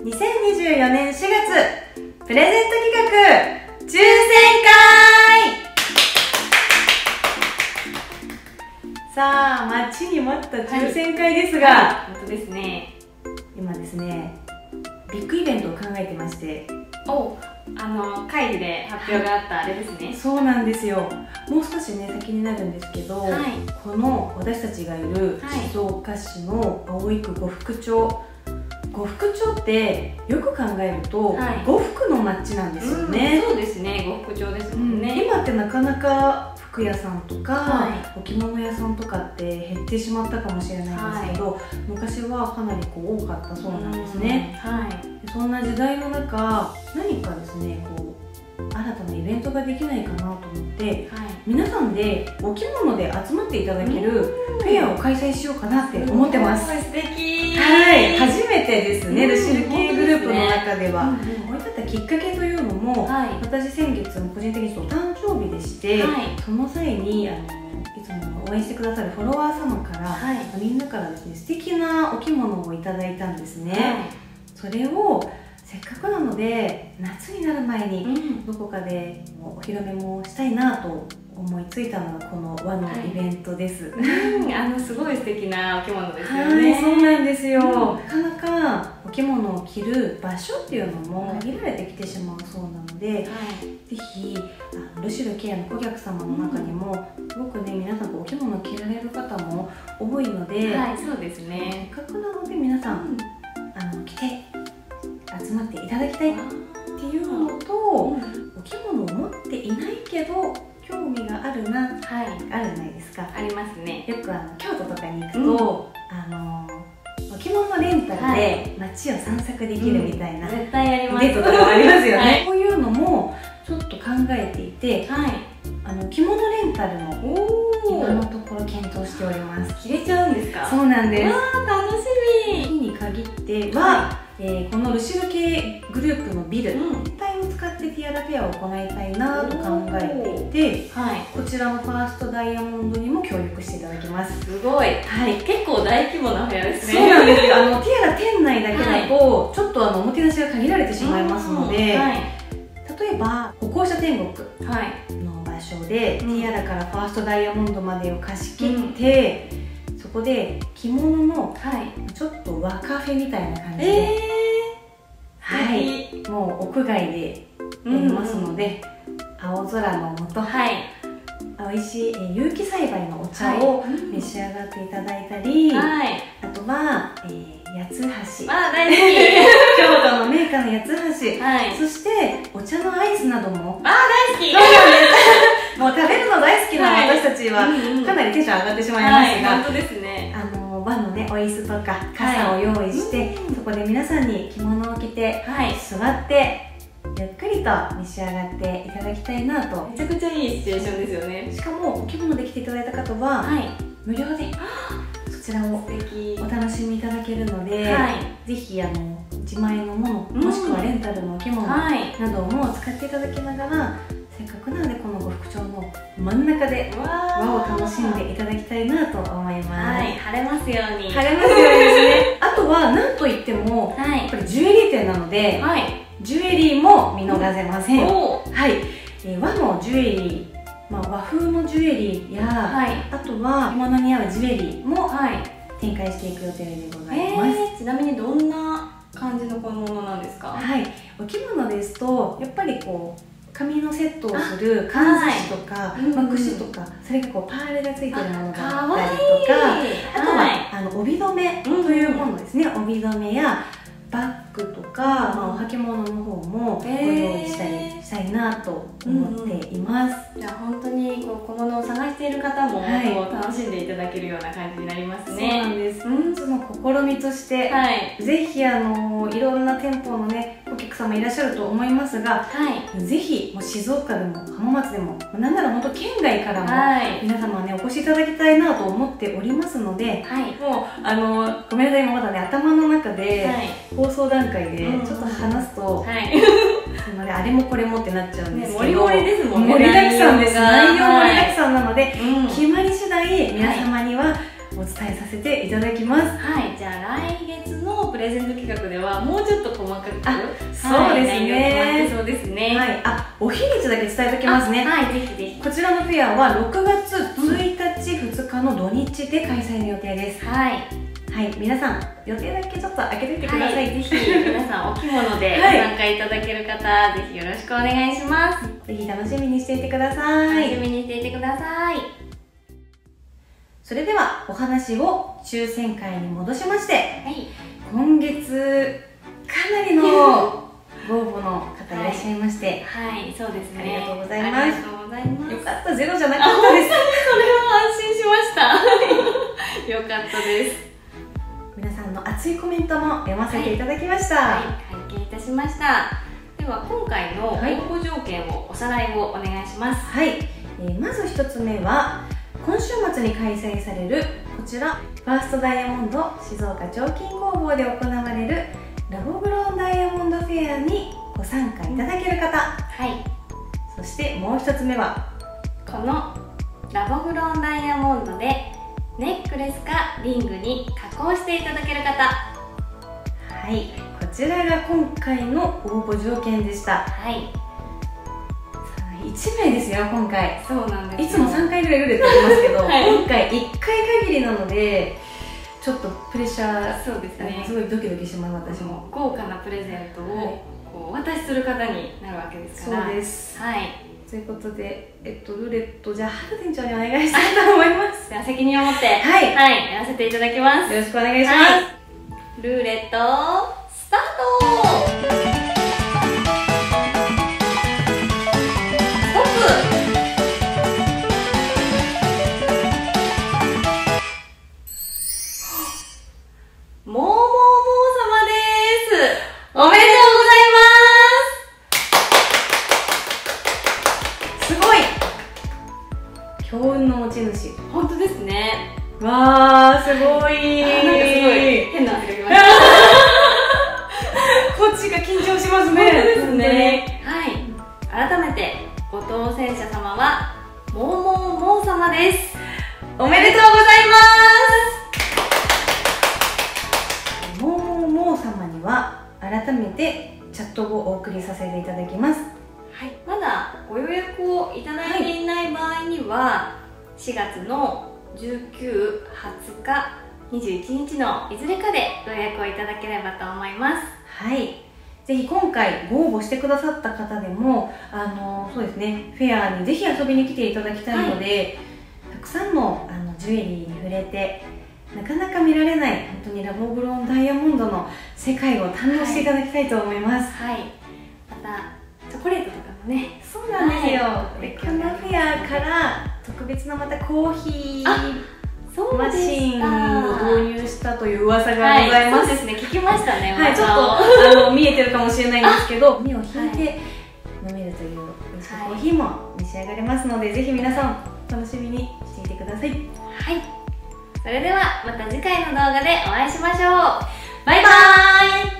2024年4月プレゼント企画抽選会。さあ、待ちに待った抽選会ですが、 本当ですね。 今ですね、ビッグイベントを考えてまして。 会議で発表があったあれですね。 そうなんですよ。もう少しね先になるんですけど、この私たちがいる静岡市の葵区呉服町、呉服町ってよく考えると呉服の町なんですよね。 そうですね、呉服町ですもんね。 今ってなかなか服屋さんとか置物屋さんとかって減ってしまったかもしれないんですけど、昔はかなり多かったそうなんですね。そんな時代の中、何かですね新たなイベントができないかなと思って、皆さんでお着物で集まっていただけるフェアを開催しようかなって思ってます。 素敵。 初めてですね、ルシル系グループの中では。こういったきっかけというのも、私先月個人的にお誕生日でして、その際にいつも応援してくださるフォロワー様から、みんなからですね素敵なお着物をいただいたんですね。それをせっかくなので夏になる前にどこかでお披露目もしたいなと思いついたのがこの和のイベントです。 すごい素敵なお着物ですよね。 そうなんですよ。なかなかお着物を着る場所っていうのも限られてきてしまうそうなので、ぜひルシルケアの顧客様の中にもすごくね皆さんお着物を着られる方も多いので、 そうですね。 せっかくなので皆さん着て集まっていただきたいっていうのと、お着物を持っていないけど興味があるな、あるじゃないですか。 ありますね。 よく京都とかに行くと、お着物レンタルで街を散策できるみたいな、 絶対あります。 デートとかもありますよね。こういうのもちょっと考えていて、着物レンタルの今のところ検討しております。 着れちゃうんですか？ そうなんです。 楽しみ。 日に限ってはこのルシル系グループのビル全体を使ってティアラフェアを行いたいなと考えていて、こちらのファーストダイヤモンドにも協力していただきます。 すごい。結構大規模なフェアですね。 そうなんですよ。ティアラ店内だけだとちょっとおもてなしが限られてしまいますので、例えば歩行者天国の場所でティアラからファーストダイヤモンドまでを貸し切って、そこで着物のちょっと和カフェみたいな感じで、もう屋外でやりますので、青空の下、美味しい有機栽培のお茶を召し上がっていただいたり、あとは八つ橋、 大好き。 京都のメーカーの八つ橋、そしてお茶のアイスなども大好き。 そうなんです。もう食べるの大好きな私たちはかなりテンション上がってしまいますが、 本当ですね。 和のねお椅子とか傘を用意して、そこで皆さんに着物を着て座ってゆっくりと召し上がっていただきたいなと。 めちゃくちゃいいシチュエーションですよね。 しかもお着物で着ていただいた方は無料でそちらをお楽しみいただけるので、ぜひ自前のもの、もしくはレンタルのお着物なども使っていただきながら、せっかくなのでこの呉服町の真ん中で和を楽しんでいただきたいなと思います。 晴れますように。 晴れますようにですね。あとは何といってもやっぱりジュエリー店なので、ジュエリーも見逃せません。和のジュエリー、和風のジュエリーや、あとは着物に合うジュエリーも展開していく予定でございます。 ちなみにどんな感じの小物なんですか？ お着物ですとやっぱり髪のセットをするかんざしとか櫛とか、それがパールがついてるものがあったりとか、あとは帯留めというものですね。帯留めやバッグとか、お履物の方もご用意したいなと思っています。 じゃあ本当に小物を探している方も楽しんでいただけるような感じになりますね。 そうなんです。その試みとして、ぜひいろんな店舗のねお客様いらっしゃると思いますが、ぜひもう静岡でも浜松でも、なんなら本当県外からも皆様ねお越しいただきたいなと思っておりますので、もうごめんなさい、まだね頭の中で放送段階でちょっと話すと、あれもこれもってなっちゃうんですけど、 盛り盛りですもんね。 盛りだくさんです。内容盛りだくさんなので、決まり次第皆様にはお伝えさせていただきます。 はい、じゃあ来月のプレゼント企画ではもうちょっと細かく、 そうですね。 そうですね。 はい、お日にちだけ伝えておきますね。 はい、ぜひぜひ。 こちらのフェアは6月1日、2日の土日で開催の予定です。 はい。 はい、皆さん予定だけちょっと開けていてください。 ぜひ皆さんお着物でご参加いただける方、ぜひよろしくお願いします。 ぜひ楽しみにしていてください。 楽しみにしていてください。 それではお話を抽選会に戻しまして、 はい、 今月かなりのご応募の方いらっしゃいまして、 はい、そうですね。 ありがとうございます。 ありがとうございます。 よかった、ゼロじゃなかったです。 それは安心しました。よかったです。 皆さんの熱いコメントも読ませていただきました。 はい、拝見いたしました。では今回の応募条件をおさらいをお願いします。 はい、まず1つ目は今週末に開催されるこちらファーストダイヤモンド静岡彫金工房で行われるラボグローンダイヤモンドフェアにご参加いただける方、 はい、 そしてもう1つ目はこのラボグローンダイヤモンドでネックレスかリングに加工していただける方、 はい、こちらが今回の応募条件でした。 はい、 1名ですよ今回。 そうなんです。 いつも3回ぐらいって言ってますけど、 はい、 今回1回限りなのでちょっとプレッシャー、 そうですね、 すごいドキドキします。私も豪華なプレゼントをこうお渡しする方になるわけですから。 そうです。 はい、 ということで、ルーレットじゃあ春店長にお願いしたいと思います。 じゃあ責任を持ってはい、 はい、やらせていただきます。 よろしくお願いします。 はい、ルーレットスタート。 強運の持ち主。 本当ですね。 わー、すごい。 なんかすごい変な汗がきました。 こっちが緊張しますね。 本当ですね。はい。改めてご当選者様はモーモーモー様です。 おめでとうございます。モーモーモー様には改めてチャットをお送りさせていただきます。 はい、まだご予約をいただいていない場合には、4月の19、20日、21日のいずれかでご予約をいただければと思います。 はい、ぜひ今回ご応募してくださった方でもそうですね、フェアにぜひ遊びに来ていただきたいので、たくさんのジュエリーに触れてなかなか見られない本当にラボグローンダイヤモンドの世界を堪能していただきたいと思います。 はい、またチョコレートとかもね。 そうなんですよ。でこのフェアから特別なまたコーヒーマシンを導入したという噂がございます。 そうですね、聞きましたね。 はい、ちょっと見えてるかもしれないんですけど、目を引いて飲めるという美味しいコーヒーも召し上がれますので、ぜひ皆さん楽しみにしていてください。 はい、それではまた次回の動画でお会いしましょう。 バイバーイ。